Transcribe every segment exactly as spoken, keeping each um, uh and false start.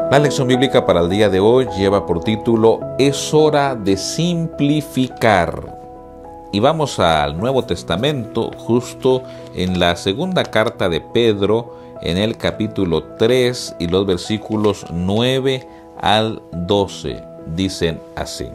La lección bíblica para el día de hoy lleva por título Es hora de simplificar. Y vamos al Nuevo Testamento, justo en la segunda carta de Pedro, en el capítulo tres y los versículos nueve al doce. Dicen así: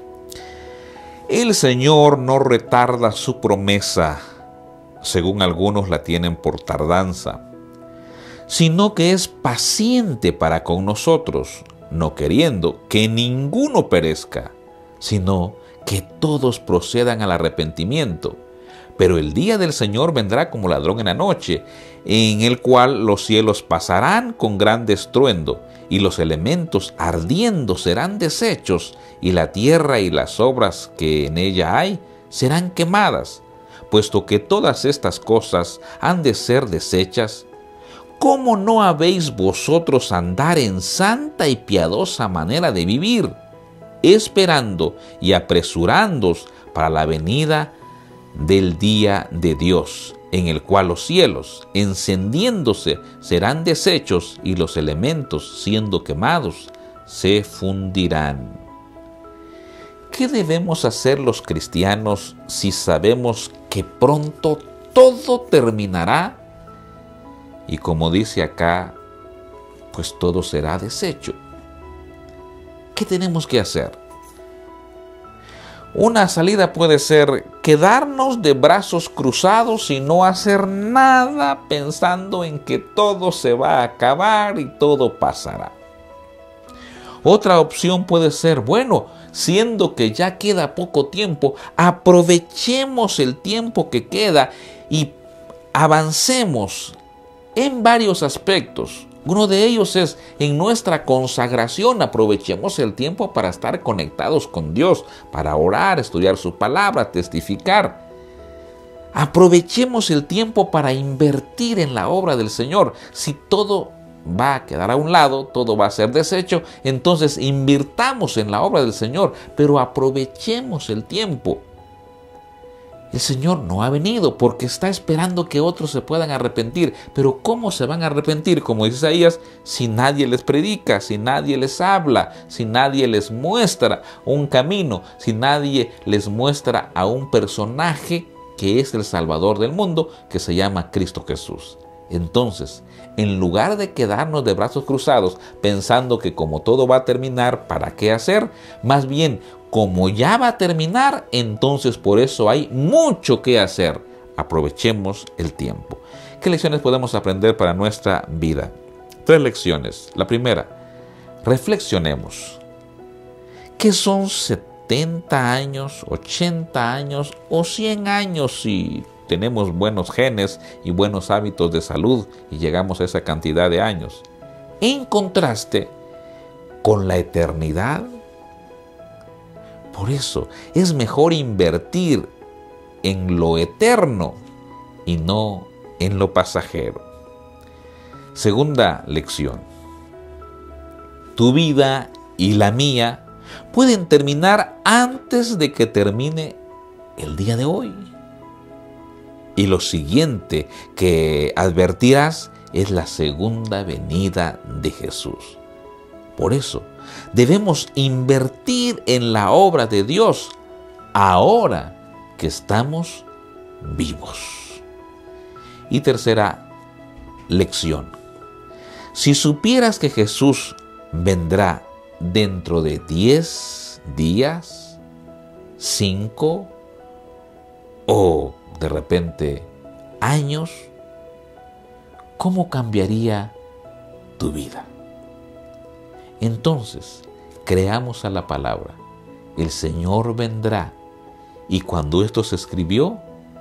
El Señor no retarda su promesa, según algunos la tienen por tardanza, sino que es paciente para con nosotros, no queriendo que ninguno perezca, sino que todos procedan al arrepentimiento. Pero el día del Señor vendrá como ladrón en la noche, en el cual los cielos pasarán con gran estruendo, y los elementos ardiendo serán deshechos, y la tierra y las obras que en ella hay serán quemadas. Puesto que todas estas cosas han de ser deshechas, ¿cómo no habéis vosotros andar en santa y piadosa manera de vivir, esperando y apresurándoos para la venida del día de Dios, en el cual los cielos, encendiéndose, serán deshechos y los elementos, siendo quemados, se fundirán? ¿Qué debemos hacer los cristianos si sabemos que pronto todo terminará? Y como dice acá, pues todo será deshecho. ¿Qué tenemos que hacer? Una salida puede ser quedarnos de brazos cruzados y no hacer nada pensando en que todo se va a acabar y todo pasará. Otra opción puede ser, bueno, siendo que ya queda poco tiempo, aprovechemos el tiempo que queda y avancemos en varios aspectos. Uno de ellos es en nuestra consagración. Aprovechemos el tiempo para estar conectados con Dios, para orar, estudiar su palabra, testificar. Aprovechemos el tiempo para invertir en la obra del Señor. Si todo va a quedar a un lado, todo va a ser deshecho, entonces invirtamos en la obra del Señor, pero aprovechemos el tiempo. El Señor no ha venido porque está esperando que otros se puedan arrepentir. Pero ¿cómo se van a arrepentir? Como dice Isaías, si nadie les predica, si nadie les habla, si nadie les muestra un camino, si nadie les muestra a un personaje que es el Salvador del mundo, que se llama Cristo Jesús. Entonces, en lugar de quedarnos de brazos cruzados pensando que como todo va a terminar, ¿para qué hacer? Más bien, como ya va a terminar, entonces por eso hay mucho que hacer. Aprovechemos el tiempo. ¿Qué lecciones podemos aprender para nuestra vida? Tres lecciones. La primera, reflexionemos. ¿Qué son setenta años, ochenta años o cien años si tenemos buenos genes y buenos hábitos de salud y llegamos a esa cantidad de años, en contraste con la eternidad? Por eso es mejor invertir en lo eterno y no en lo pasajero. Segunda lección. Tu vida y la mía pueden terminar antes de que termine el día de hoy. Y lo siguiente que advertirás es la segunda venida de Jesús. Por eso, debemos invertir en la obra de Dios ahora que estamos vivos. Y tercera lección. Si supieras que Jesús vendrá dentro de diez días, cinco o de repente años, ¿cómo cambiaría tu vida? Entonces, creamos a la palabra. El Señor vendrá. Y cuando esto se escribió,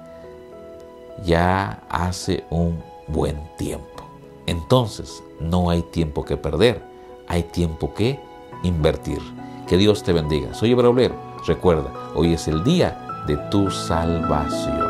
ya hace un buen tiempo. Entonces, no hay tiempo que perder. Hay tiempo que invertir. Que Dios te bendiga. Soy Hebreo Obrero. Recuerda, hoy es el día de tu salvación.